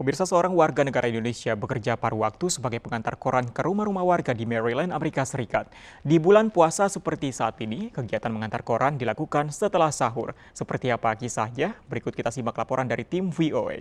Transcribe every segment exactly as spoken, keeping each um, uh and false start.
Pemirsa, seorang warga negara Indonesia bekerja paruh waktu sebagai pengantar koran ke rumah-rumah warga di Maryland, Amerika Serikat. Di bulan puasa seperti saat ini, kegiatan mengantar koran dilakukan setelah sahur. Seperti apa kisahnya? Berikut kita simak laporan dari tim V O A.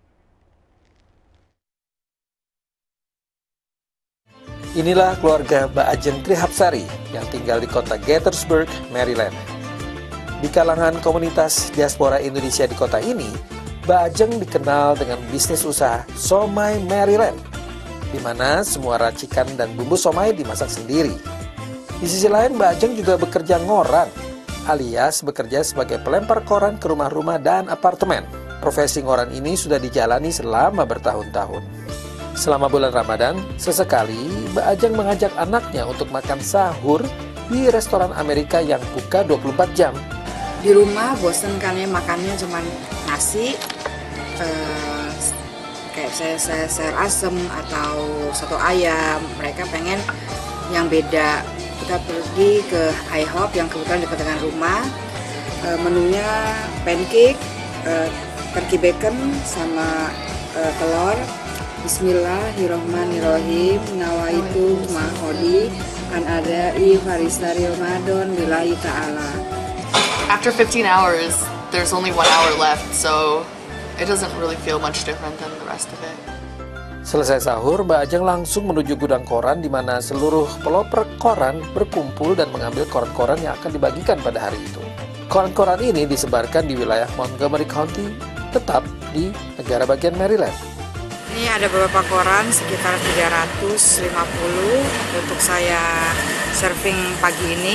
Inilah keluarga Mbak Ajeng Trihapsari yang tinggal di kota Gettysburg, Maryland. Di kalangan komunitas diaspora Indonesia di kota ini, Mbak Ajeng dikenal dengan bisnis usaha Somai Maryland, di mana semua racikan dan bumbu somai dimasak sendiri. Di sisi lain, Mbak Ajeng juga bekerja ngoran, alias bekerja sebagai pelempar koran ke rumah-rumah dan apartemen. Profesi ngoran ini sudah dijalani selama bertahun-tahun. Selama bulan Ramadan, sesekali Mbak Ajeng mengajak anaknya untuk makan sahur di restoran Amerika yang buka dua puluh empat jam. Di rumah bosen kan ya, makannya cuma nasi, eh, kayak saya, saya sayur asem atau soto ayam. Mereka pengen yang beda. Kita pergi ke IHOP yang kebetulan dekat dengan rumah. Eh, menunya pancake, eh, turkey bacon sama eh, telur. Bismillahirrohmanirrohim. Nawaitu mahodi an adai farisari Ramadan billahi ta'ala. After fifteen hours, there's only one hour left, so it doesn't really feel much different than the rest of it. Selesai sahur, Mbak Ajeng langsung menuju gudang koran di mana seluruh peloper koran berkumpul dan mengambil koran-koran yang akan dibagikan pada hari itu. Koran-koran ini disebarkan di wilayah Montgomery County, tetap di negara bagian Maryland. Ini ada beberapa koran, sekitar tiga ratus lima puluh untuk saya serving pagi ini.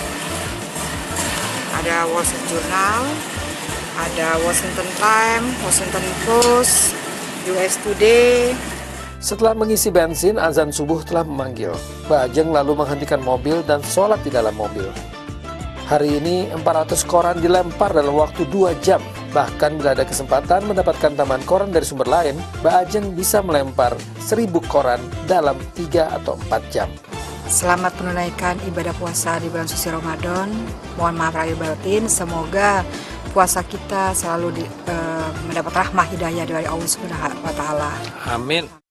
Ada Wall Street Journal, ada Washington Times, Washington Post, U S Today. Setelah mengisi bensin, azan subuh telah memanggil. Mbak Ajeng lalu menghentikan mobil dan sholat di dalam mobil. Hari ini empat ratus koran dilempar dalam waktu dua jam. Bahkan bila ada kesempatan mendapatkan tambahan koran dari sumber lain, Mbak Ajeng bisa melempar seribu koran dalam tiga atau empat jam. Selamat menunaikan ibadah puasa di bulan suci Ramadan. Mohon maaf lahir batin. Semoga puasa kita selalu di, uh, mendapat rahmah hidayah dari Allah Subhanahu wa Ta'ala. Amin.